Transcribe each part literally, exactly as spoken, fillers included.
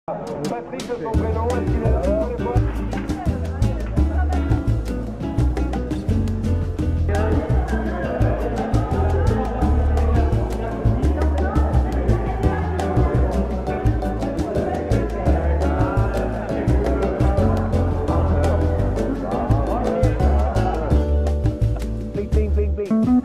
Patrick de son prénom, est-ce qu'il est là pour les fois? Bing, bing, bing, bing.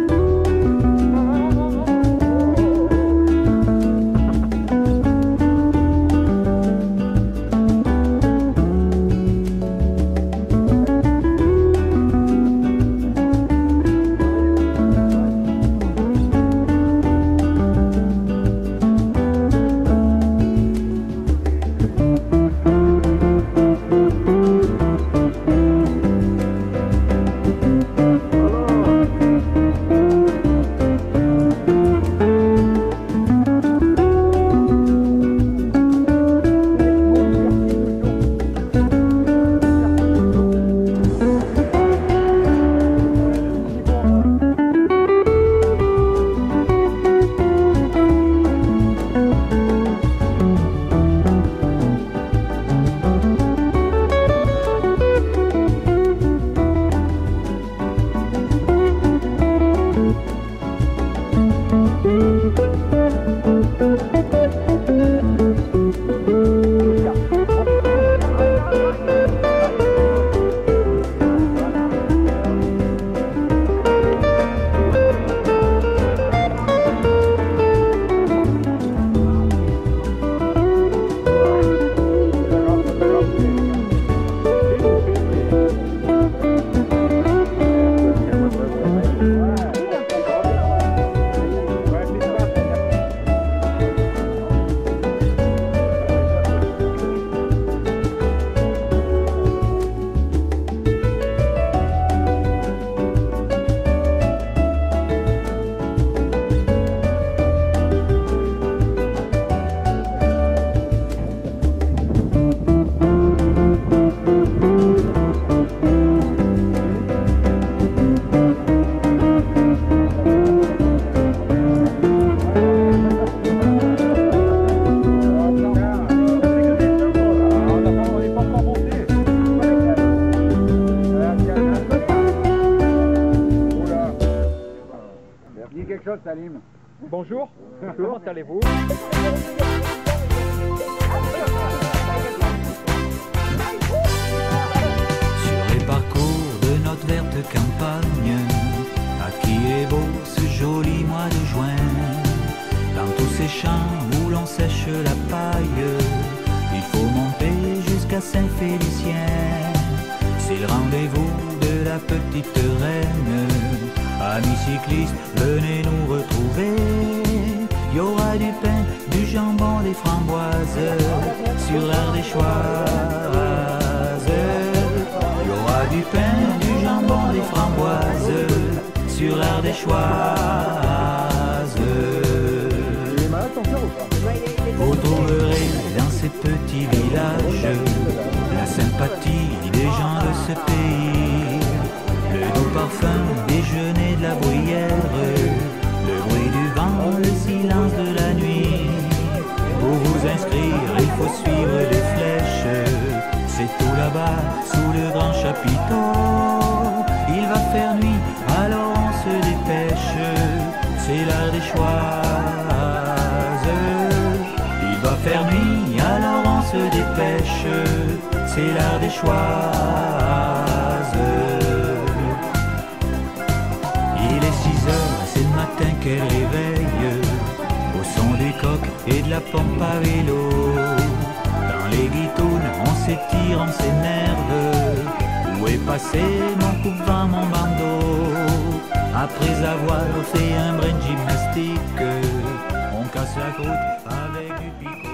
Dis quelque chose, Salim. Bonjour, comment allez-vous? Sur les parcours de notre verte campagne, à qui est beau ce joli mois de juin, dans tous ces champs où l'on sèche la paille, il faut monter jusqu'à Saint-Félicien. C'est le rendez-vous de la petite reine. Amis cyclistes, venez nous retrouver. Il y aura du pain, du jambon, des framboises sur l'Ardéchoise. Il y aura du pain, du jambon, des framboises sur l'Ardéchoise. Vous trouverez dans ces petits villages la sympathie des gens de ce pays, le doux parfum déjeuner de la bruyère, le bruit du vent, le silence de la nuit. Pour vous inscrire, il faut suivre les flèches, c'est tout là-bas, sous le grand chapiteau. Il va faire nuit, alors on se dépêche, c'est l'Ardéchoise. Il va faire nuit, alors on se dépêche, c'est l'Ardéchoise. Il est six heures, c'est le matin qu'elle réveille, au son des coqs et de la pompe à vélo. Dans les guitounes, on s'étire, on s'énerve. Où est passé mon coupe-vent, mon bandeau? Après avoir fait un brin de gymnastique, on casse la croûte avec du picot.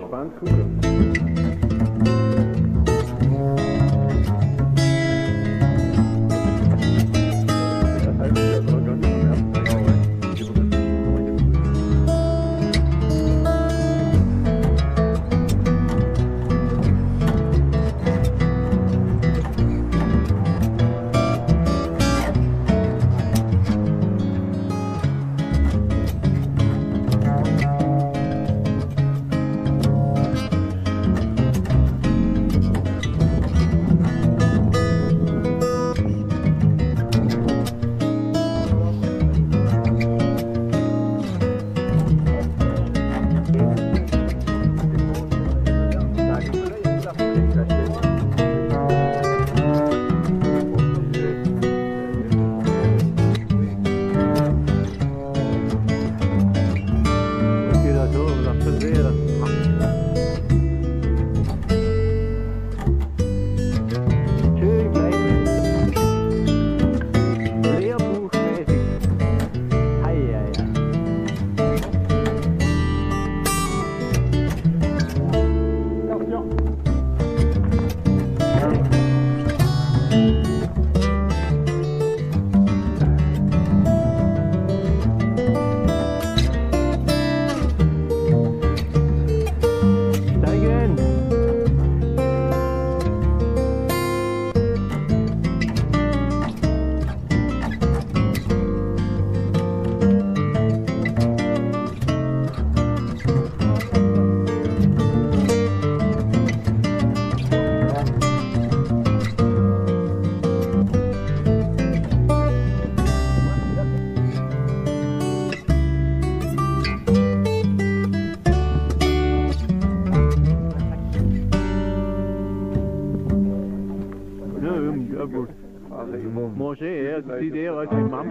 gespannt zuhören. Das heißt, wir haben noch gar nicht am ersten Tag Ja gut. Manger, ja, das sieht eher aus wie Mambo,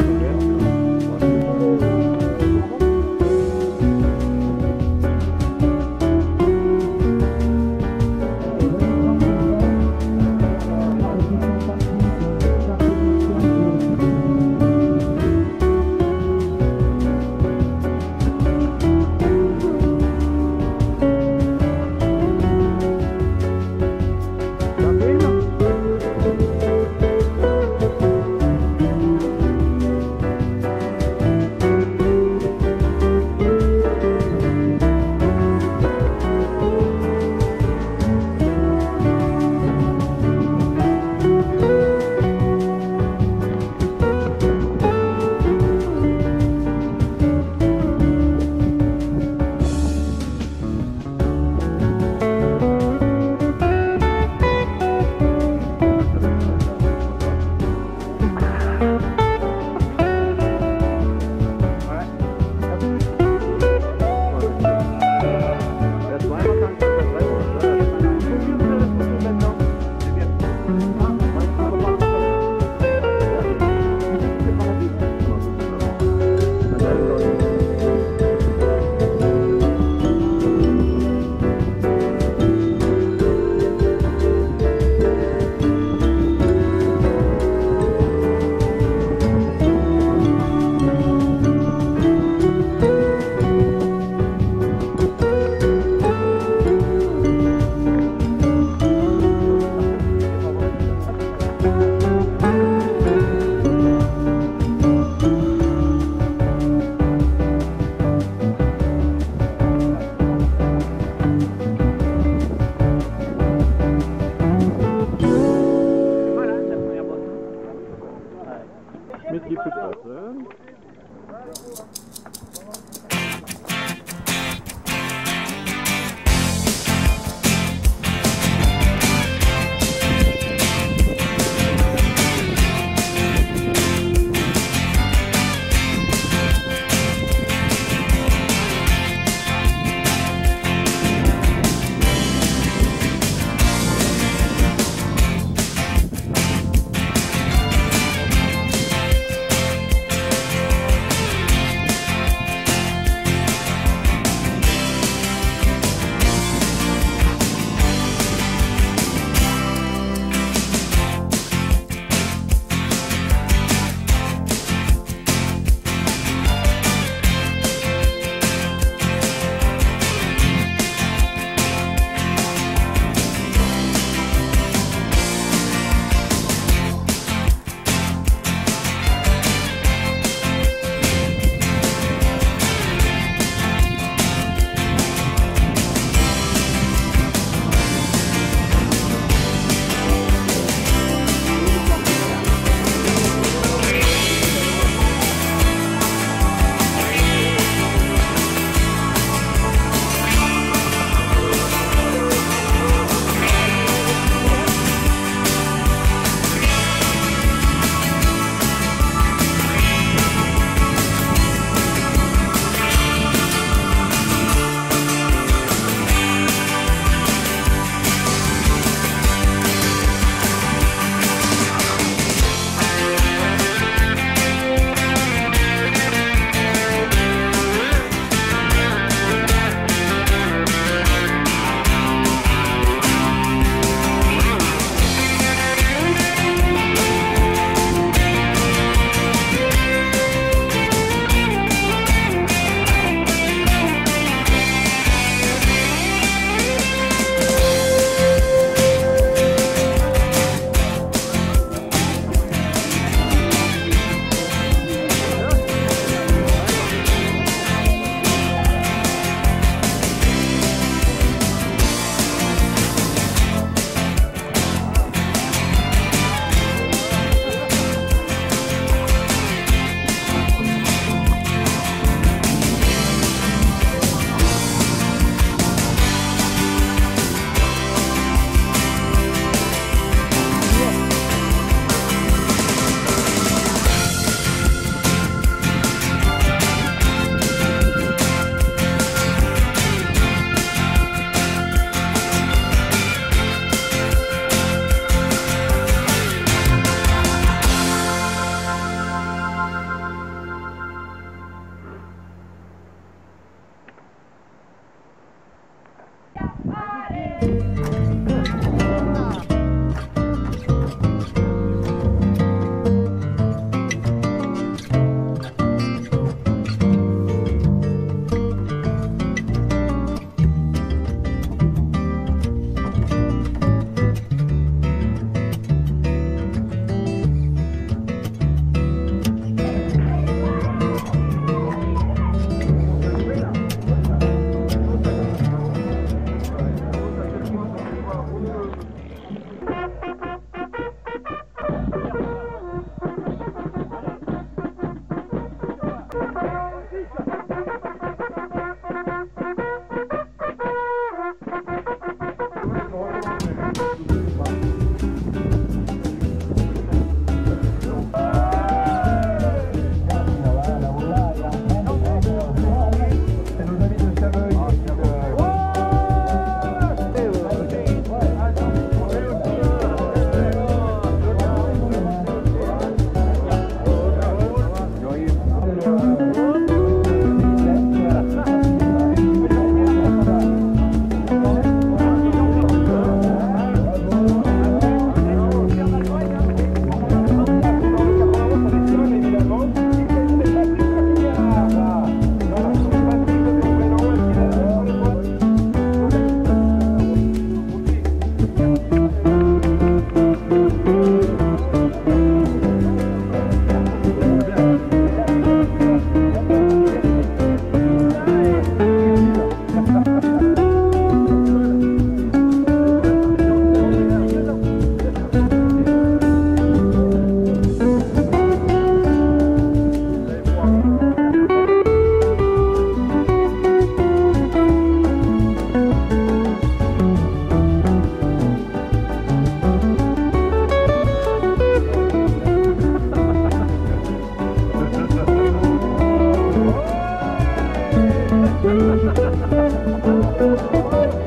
Thank you.